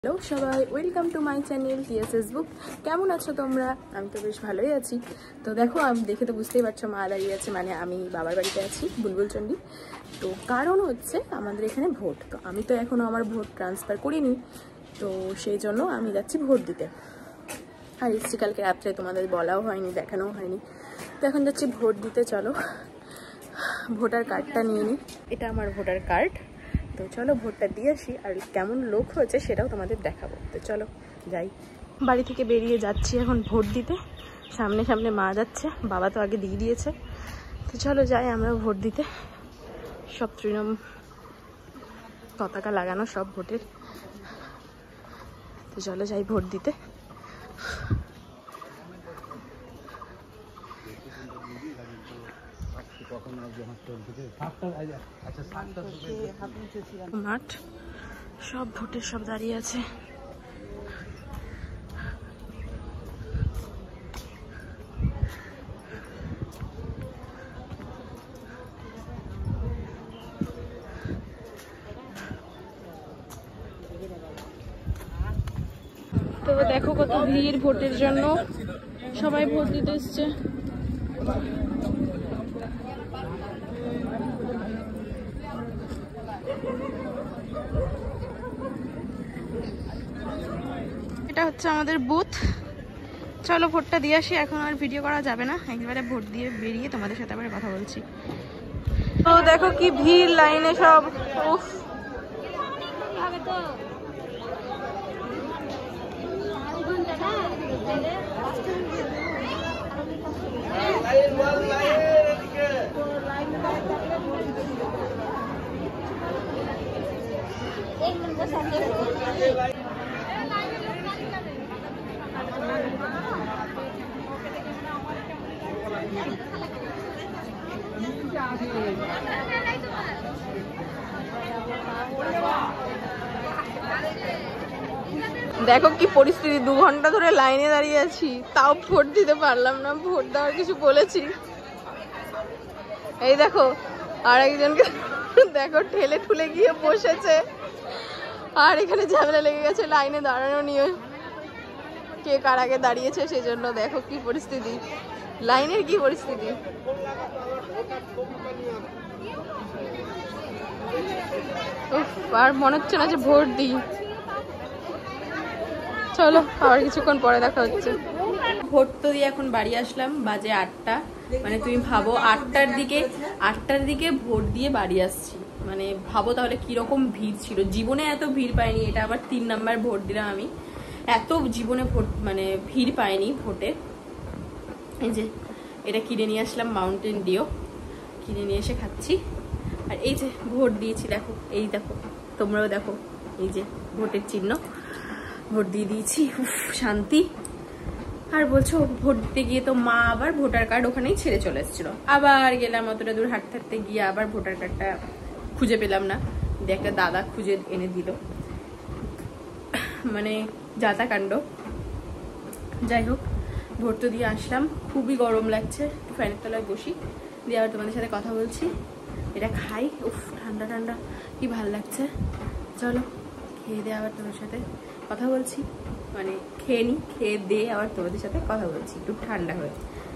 Hello সবাই, welcome to my channel দিয়ে Facebook. কেমন আছো তোমরা? আমি তো বেশ ভালোই আছি। তো দেখো, আমি দেখে তো বুঝতেই পারছো মা দাঁড়িয়ে আছে, মানে আমি বাবার বাড়িতে আছি বুলবুলচন্ডী। তো কারণ হচ্ছে আমাদের এখানে ভোট, তো আমি তো এখনও আমার ভোট ট্রান্সফার করিনি, তো সেই জন্য আমি যাচ্ছি ভোট দিতে। আর এসছি কালকে রাত্রে, তোমাদের বলাও হয়নি, দেখানোও হয়নি। তো এখন যাচ্ছি ভোট দিতে। চলো ভোটার কার্ডটা নিয়ে নিই। এটা আমার ভোটার কার্ড। তো চলো ভোটটা দিয়ে আসি, আর কেমন লোক হয়েছে সেটাও তোমাদের দেখাবো। তো চলো যাই। বাড়ি থেকে বেরিয়ে যাচ্ছি এখন ভোট দিতে। সামনে সামনে মা যাচ্ছে, বাবা তো আগে দিয়ে দিয়েছে। তো চলো যাই আমরা ভোট দিতে। সব তৃণমূল পতাকা লাগানো সব ভোটের। তো চলো যাই ভোট দিতে। মাঠ, সব ভোটের সব দাঁড়িয়ে আছে। তো দেখো কত ভিড় ভোটের জন্য, সবাই ভোট দিতে এসছে। এটা হচ্ছে আমাদের বুথ। চলো ভোটটা দিয়ে আসি। এখন আর ভিডিও করা যাবে না, একেবারে ভোট দিয়ে বেরিয়ে তোমাদের সাথে আবার কথা বলছি। তো দেখো কি ভিড় লাইনে সব। উফ, দেখো কি পরিস্থিতি, 2 ঘন্টা ধরে লাইনে দাঁড়িয়ে আছি, তাও ভোট দিতে পারলাম না। ভোট দেওয়ার কিছু বলেছি, এই দেখো আর একজনকে দেখো ঠেলে ঠুলে গিয়ে বসেছে। আর এখানে ঝামেলা লেগে গেছে লাইনে দাঁড়ানো নিয়ে, কে কার আগে দাঁড়িয়েছে সেই জন্য। দেখো কি পরিস্থিতি, লাইনের কি পরিস্থিতি। আর মনে হচ্ছে না যে ভোট দিই। চলো আবার কিছুক্ষণ পরে দেখা হচ্ছে। ভোট তো দিয়ে এখন বাড়ি আসলাম, বাজে 8টা। মানে তুমি ভাবো 8টার দিকে ভোট দিয়ে বাড়ি আসছি। মানে ভাবো তাহলে কিরকম ভিড় ছিল। জীবনে এত ভিড় পাইনি, এটা আবার 3 নাম্বার ভোট দিলাম আমি। এত জীবনে ভোট মানে ভিড় পাইনি ভোটে। এই যে এটা কিনে নিয়ে আসলাম, মাউন্টেন ডিউ কিনে নিয়ে এসে খাচ্ছি। আর এই যে ভোট দিয়েছি, দেখো এই দেখো, তোমরাও দেখো, এই যে ভোটের চিহ্ন, ভোট দিয়ে দিয়েছি। উফ, শান্তি। আর বলছো ভোট দিতে গিয়ে তো মা আবার ভোটার কার্ড ওখানেই ছেড়ে চলে এসেছিল। আবার গেলাম অতটা দূর হাঁটতে হাঁটতে, গিয়ে আবার ভোটার কার্ডটা খুঁজে পেলাম না। দিয়ে একটা দাদা খুঁজে এনে দিল। মানে যাতা কাণ্ড। যাই হোক, ভোট তো দিয়ে আসলাম, খুবই গরম লাগছে। একটু ফ্যানের তলায় বসি, দিয়ে আবার তোমাদের সাথে কথা বলছি। এটা খাই, উফ ঠান্ডা ঠান্ডা কি ভাল লাগছে। চলো খেয়ে দিয়ে আবার তোমার সাথে কথা বলছি। মানে খেয়ে নি, খেয়ে দিয়ে আবার তোমাদের সাথে কথা বলছি একটু ঠান্ডা হয়ে।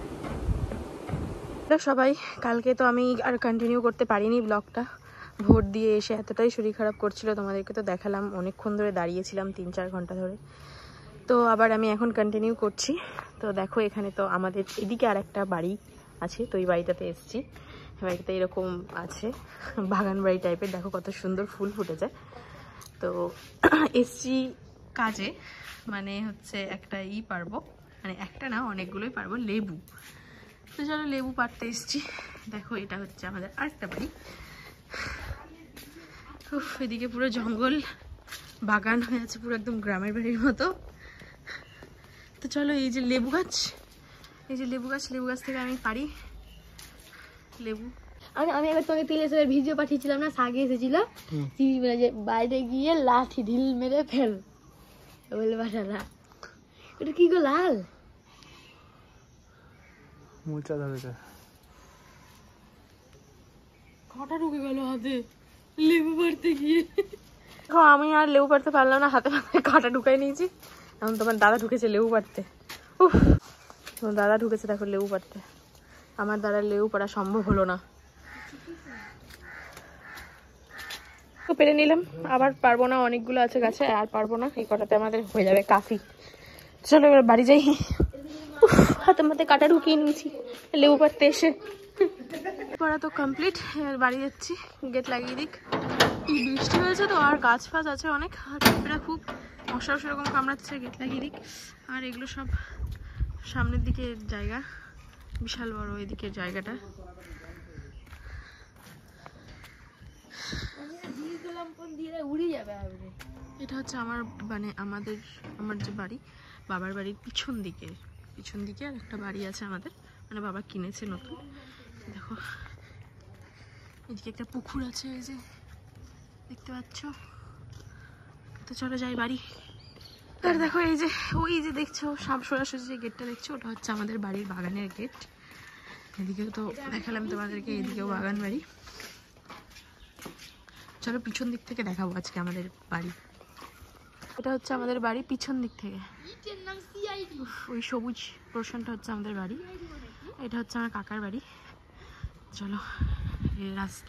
সবাই, কালকে তো আমি আর কন্টিনিউ করতে পারিনি ব্লগটা। ভোট দিয়ে এসে এতটাই শরীর খারাপ করছিল, তোমাদেরকে তো দেখালাম, অনেকক্ষণ ধরে দাঁড়িয়েছিলাম 3-4 ঘন্টা ধরে। তো আবার আমি এখন কন্টিনিউ করছি। তো দেখো এখানে তো আমাদের এদিকে আর একটা বাড়ি আছে, তো এই বাড়িটাতে এসছি। বাড়িটাতে এরকম আছে বাগান বাড়ি টাইপের, দেখো কত সুন্দর ফুল ফুটেছে। তো এসছি কাজে, মানে হচ্ছে একটা পারবো, মানে একটা না অনেকগুলোই পারবো, লেবু। তো চলো লেবু পাড়তে এসছি। দেখো এটা হচ্ছে আমাদের আরেকটা বাড়ি। উফ, এদিকে পুরো জঙ্গল বাগান হয়ে আছে, পুরো একদম গ্রামের বাড়ির মতো। তো চলো এই যে লেবু গাছ, এই যে লেবু গাছ, লেবু গাছ থেকে আমি পারি লেবু। আমি একবার তোমাকে তিলেশ্বরের ভিডিও পাঠিয়েছিলাম না, সাগে এসেছিল যে বাইরে গিয়ে লাঠি ঢিল মেরে ফেল বলে পাঠালা। ওটা কি গো লাল মোচা ধরেছে, কাঁটা ঢুকে গেল হাতে লেবু পাড়তে গিয়ে। দেখো আমি আর লেবু পাড়তে পারলাম না, হাতে হাতে কাঁটা ঢুকাই নিয়েছি। এখন তোমার দাদা ঢুকেছে লেবু পাড়তে। উফ, তোমার দাদা ঢুকেছে দেখো লেবু পাড়তে। আমার দ্বারা লেবু পাড়া সম্ভব হলো না। তো পেরে নিলাম, আবার পারবো না, অনেকগুলো আছে গাছে, আর পারবো না, এই কটাতে আমাদের হয়ে যাবে কাফি। চলো এবার বাড়ি যাই। হাতে মাতে কাটা ঢুকিয়ে নিয়েছি লেবু পাড়তে এসে। পড়া তো কমপ্লিট, এবার বাড়ি যাচ্ছি। গেট লাগিয়ে দিক। বৃষ্টি হয়েছে তো, আর গাছ ফাছ আছে অনেক, পিঁপড়া খুব, মশাও সেরকম কামড়াচ্ছে। গেট লাগিয়ে দিক। আর এগুলো সব সামনের দিকে জায়গা, বিশাল বড় এদিকের জায়গাটা। এটা হচ্ছে আমার মানে আমার যে বাড়ি, বাবার বাড়ির পিছন দিকে আর একটা বাড়ি আছে আমাদের, মানে বাবা কিনেছে নতুন। দেখো এদিকে একটা পুকুর আছে, এই যে দেখতে পাচ্ছ। তো চলো যাই বাড়ি। আর দেখো এই যে ওই যে দেখছো সব সরাসরি যে গেটটা দেখছো, ওটা হচ্ছে আমাদের বাড়ির বাগানের গেট। এদিকেও তো দেখালাম তোমাদেরকে, এদিকেও বাগান বাড়ি। চলো পিছন দিক থেকে দেখাবো আজকে আমাদের বাড়ি। এটা হচ্ছে আমাদের বাড়ি পিছন দিক থেকে, ওই সবুজ পোর্শনটা হচ্ছে আমাদের বাড়ি। এটা হচ্ছে আমার কাকার বাড়ি। চলো এই রাস্তা।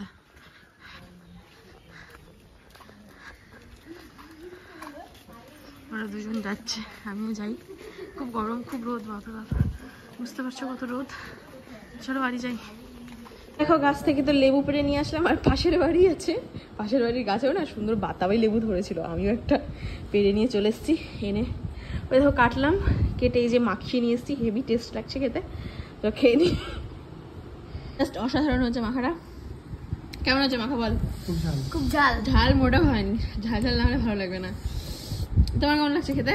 ওরা দুজন যাচ্ছে, আমিও যাই। খুব গরম, খুব রোদ, বাপরে বাপ, বুঝতে পারছো কত রোদ। চলো বাড়ি যাই। দেখো গাছ থেকে তো লেবু পেড়ে নিয়ে আসলাম, আর পাশের বাড়ি আছে, পাশের বাড়ির গাছেও না সুন্দর বাতাবাই লেবু ধরেছিল। আমিও একটা পেড়ে নিয়ে চলে এসেছি, এনে ওই দেখো কাটলাম, কেটে এই যে মাখিয়ে নিয়ে এসেছি। হেভি টেস্ট লাগছে খেতে, তো খেয়ে নিই। জাস্ট অসাধারণ হচ্ছে মাখাটা। কেমন আছে মাখা বল? খুব ঝাল। ঝাল মোটা হয়নি, ঝাল ঝাল না হলে ভালো লাগবে না। তোমার কেমন লাগছে খেতে?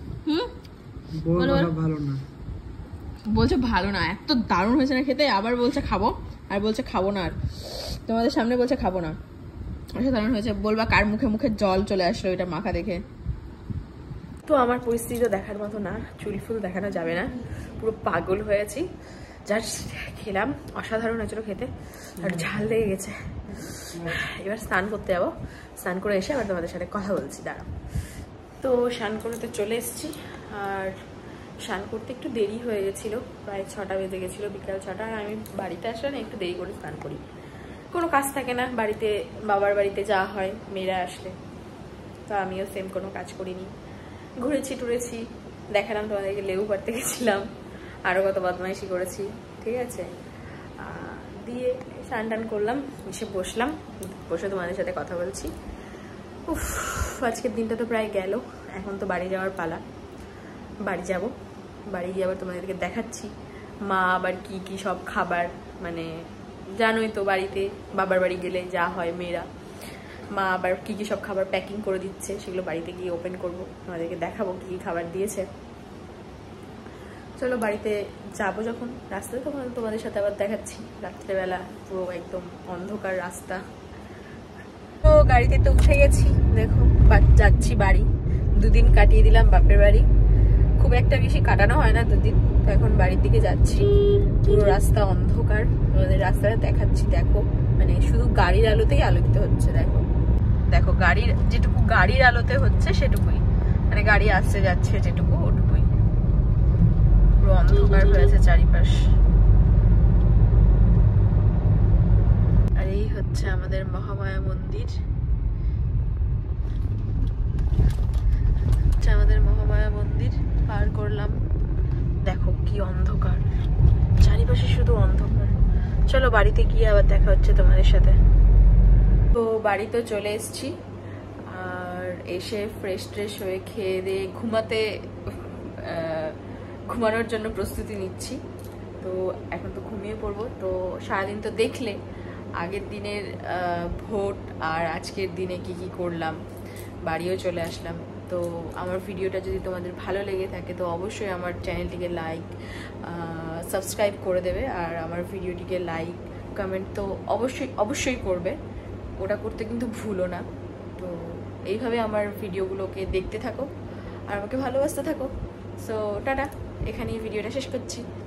ভালো না বলছে ভালো না, এত দারুণ হয়েছে না খেতে। আবার বলছে খাবো, আর বলছে খাবো না, আর তোমাদের সামনে বলছে খাবো না। অসাধারণ হয়েছে। বলবা কার মুখে মুখে জল চলে আসলো এটা মাখা দেখে। তো আমার পরিস্থিতি তো দেখার মতো না, চুল ফুল দেখানো যাবে না, পুরো পাগল হয়েছি। জাস্ট খেলাম, অসাধারণ হয়েছিল খেতে, আর ঝাল লেগে গেছে। এবার স্নান করতে যাবো, স্নান করে এসে আবার তোমাদের সাথে কথা বলছি, দাঁড়াও। তো স্নান করতে চলে এসেছি, আর স্নান করতে একটু দেরি হয়ে গেছিলো, প্রায় 6টা বেজে গেছিলো, বিকাল 6টা। আর আমি বাড়িতে আসলে না একটু দেরি করে স্নান করি, কোনো কাজ থাকে না বাড়িতে, বাবার বাড়িতে যাওয়া হয় মেয়েরা আসলে। তো আমিও সেম কোনো কাজ করিনি, ঘুরেছি টুরেছি, দেখালাম তোমাদেরকে লেবু পাড়তে গেছিলাম, আরও কত বদমাইশি করেছি, ঠিক আছে। দিয়ে স্নান টান করলাম, এসে বসলাম, বসে তোমাদের সাথে কথা বলছি। উফ, আজকের দিনটা তো প্রায় গেল, এখন তো বাড়ি যাওয়ার পালা। বাড়ি যাব, বাড়ি গিয়ে আবার তোমাদেরকে দেখাচ্ছি মা আবার কি কি সব খাবার, মানে জানোই তো বাড়িতে বাবার বাড়ি গেলে যা হয় মেয়েরা, মা আবার কি কি সব খাবার প্যাকিং করে দিচ্ছে, সেগুলো বাড়িতে গিয়ে ওপেন করব, তোমাদেরকে দেখাবো কি কি খাবার দিয়েছে। চলো বাড়িতে যাবো যখন, রাস্তায় তখন তোমাদের সাথে আবার দেখাচ্ছি। রাত্রেবেলা পুরো একদম অন্ধকার রাস্তা। তো গাড়িতে তো উঠে গেছি, দেখো যাচ্ছি বাড়ি। 2 দিন কাটিয়ে দিলাম বাপের বাড়ি, খুব একটা বেশি কাটানো হয় না 2 দিন। তো এখন বাড়ির দিকে যাচ্ছি, পুরো রাস্তা অন্ধকার, তোমাদের রাস্তাটা দেখাচ্ছি। দেখো মানে শুধু গাড়ির আলোতেই আলোকিত হচ্ছে। দেখো দেখো গাড়ির যেটুকু গাড়ির আলোতে হচ্ছে সেটুকুই, মানে গাড়ি আসছে যাচ্ছে যেটুকু ওটুকুই, পুরো অন্ধকার হয়েছে চারিপাশ। আর এই হচ্ছে আমাদের মহামায়া মন্দির, আমাদের মহামায়া মন্দির পার করলাম। দেখো কি অন্ধকার, চারিপাশে শুধু অন্ধকার। চলো বাড়িতে গিয়ে আবার দেখা হচ্ছে তোমাদের সাথে। তো বাড়িতে চলে এসেছি, আর এসে ফ্রেশ ট্রেশ হয়ে খেয়ে দিয়ে ঘুমানোর জন্য প্রস্তুতি নিচ্ছি। তো এখন তো ঘুমিয়ে পড়বো। তো সারাদিন তো দেখলে আগের দিনের ভোট আর আজকের দিনে কি কি করলাম, বাড়িও চলে আসলাম। তো আমার ভিডিওটা যদি তোমাদের ভালো লেগে থাকে তো অবশ্যই আমার চ্যানেলটিকে লাইক সাবস্ক্রাইব করে দেবে, আর আমার ভিডিওটিকে লাইক কমেন্ট তো অবশ্যই করবে, ওটা করতে কিন্তু ভুলো না। তো এইভাবে আমার ভিডিওগুলোকে দেখতে থাকো আর আমাকে ভালোবাসতে থাকো। সো টাটা, এখানেই ভিডিওটা শেষ করছি।